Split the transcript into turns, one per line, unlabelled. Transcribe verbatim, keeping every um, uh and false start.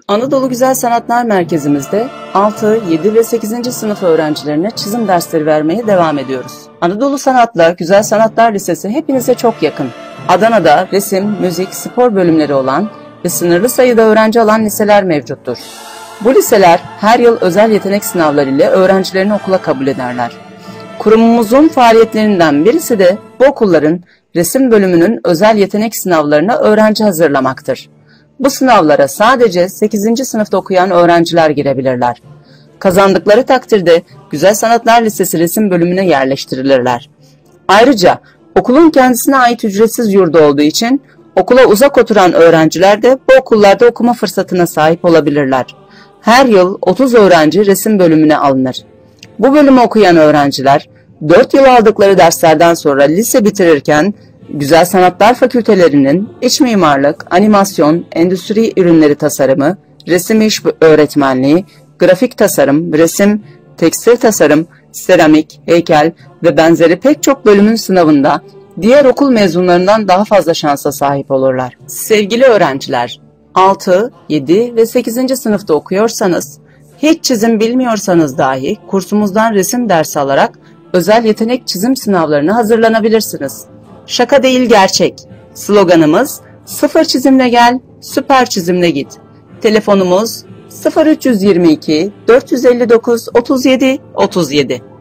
Anadolu Güzel Sanatlar Merkezimizde altı, yedi ve sekizinci sınıf öğrencilerine çizim dersleri vermeye devam ediyoruz. Anadolu Sanat'la Güzel Sanatlar Lisesi hepinize çok yakın. Adana'da resim, müzik, spor bölümleri olan ve sınırlı sayıda öğrenci alan liseler mevcuttur. Bu liseler her yıl özel yetenek sınavları ile öğrencilerini okula kabul ederler. Kurumumuzun faaliyetlerinden birisi de bu okulların resim bölümünün özel yetenek sınavlarına öğrenci hazırlamaktır. Bu sınavlara sadece sekizinci sınıfta okuyan öğrenciler girebilirler. Kazandıkları takdirde Güzel Sanatlar Lisesi resim bölümüne yerleştirilirler. Ayrıca okulun kendisine ait ücretsiz yurdu olduğu için okula uzak oturan öğrenciler de bu okullarda okuma fırsatına sahip olabilirler. Her yıl otuz öğrenci resim bölümüne alınır. Bu bölümü okuyan öğrenciler dört yıl aldıkları derslerden sonra lise bitirirken Güzel Sanatlar Fakültelerinin iç mimarlık, animasyon, endüstri ürünleri tasarımı, resim iş öğretmenliği, grafik tasarım, resim, tekstil tasarım, seramik, heykel ve benzeri pek çok bölümün sınavında diğer okul mezunlarından daha fazla şansa sahip olurlar. Sevgili öğrenciler, altı, yedi ve sekizinci sınıfta okuyorsanız, hiç çizim bilmiyorsanız dahi kursumuzdan resim dersi alarak özel yetenek çizim sınavlarına hazırlanabilirsiniz. Şaka değil gerçek. Sloganımız sıfır çizimle gel, süper çizimle git. Telefonumuz sıfır üç yüz yirmi iki dört yüz elli dokuz otuz yedi otuz yedi.